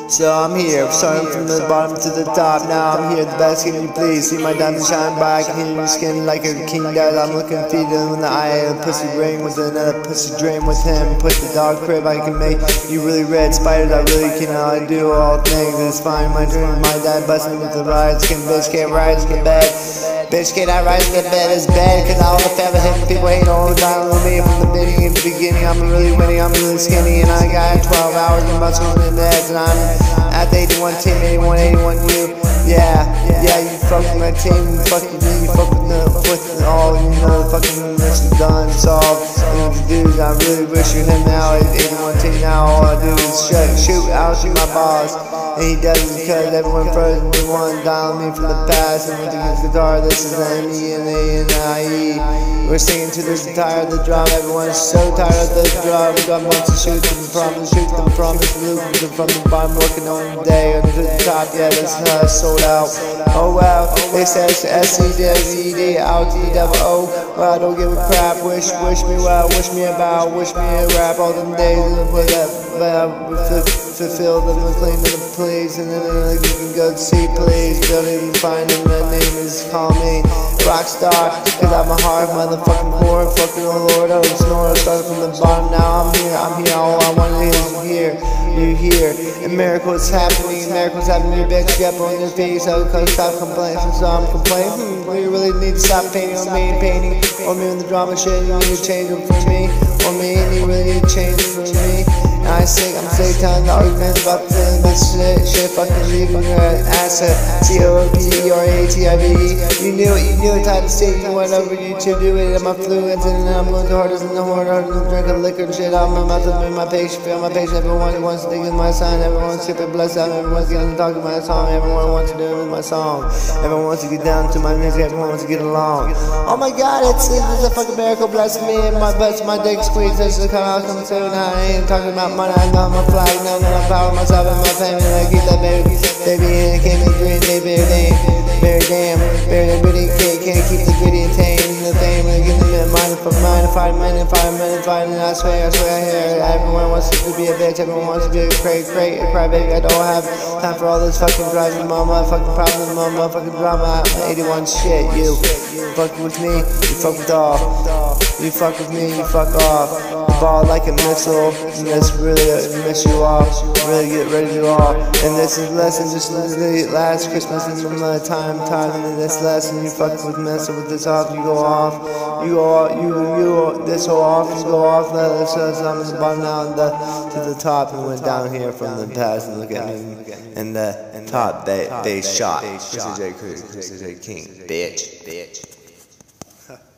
So I'm here, starting from the bottom to the top. Now I'm here, the best can you please see my diamond shine bright? I can hear your skin like a king does. I'm looking feet in the eye of a pussy brain with another pussy dream with him. Put the dog crib, I can make you really red. Spiders, I really cannot do all things. It's fine, my dream, my dad busting with the ride. Skin bitch can't rise in the bed. Bitch can't I rise in the bed, it's bad. Cause all the family hitting people hate all the time on me. From the beginning, I'm really winning, I'm really skinny. And I got 12 hours of muscle in the head. And I'm at the 81 team, 81, 81 you. Yeah, you fuck with my team, you fuck with me, you fuck with all, you know, the fucking this is done, it's all. Dude, I really wish you him now at 81 team now. All I do is shoot my boss. And he does it because everyone froze and they want to dial me from the past. And with his guitar, this is the M-E-N-A-N-I-E. We're singing to this entire the drum. Everyone's so tired of the drum. God wants to shoot them from the loop from the bottom, working on the day to the top. Yeah, this is how it's sold out. Oh wow, they say it's S-E-D-E-D out to the devil. Oh wow, I don't give a crap. Wish me well, wish me about, wish me a rap all them days. Fulfill them and clean them, please. And then you can go to see, please. Building and find him. The name is call me Rockstar. Cause I'm a hard motherfucking whore. Fucking oh Lord, oh snore. Starting from the bottom, now I'm here. All I want is you here. And miracles happening, you bitch. Get up on your feet, so stop complaining. So I'm complaining. You really need to stop painting on me, on me in the drama shit. You need to change it for me, on me, and you really need to change it for me. I'm sick telling the arguments about this shit fucking leaving your ass a COPRATIVE. You knew it, type of state. You went over YouTube, do it in my fluids, and then I'm going to hardest in the horn, drinking liquor and shit. I'm about to be my patient, feel my patient. Everyone wants to think of my sign, everyone's super blessed out, everyone's going to talk to my song, everyone wants to do it with my song. Everyone wants to get down to my music, everyone wants to get along. Oh my god, it's a fucking miracle blessing me, and my dick squeeze, this is coming soon. I ain't talking about money, I know my flag, now that I'm proud of myself and my family. I keep that baby, and I can't make dreams, they very damn, really can't keep the gritty and tame. The fame, I get the mind for mine, fight, and I swear I hear everyone wants to be a bitch, everyone wants to be a cry baby. I don't have time for all this fucking driving, motherfucking problem, motherfucking drama. 81 shit, you fuck with me, you fuck with all. You fuck with me, you fuck off. Ball like a missile, and this really miss you off. Really get ready to all. And this is lesson, just literally last Christmas and from the time in this lesson. You fuck with missile with this off, you go off. This go off, you go off. This I'm in the bottom now to the top, and went down here from the past. And look at me in the top bass shot. This is J. King, bitch.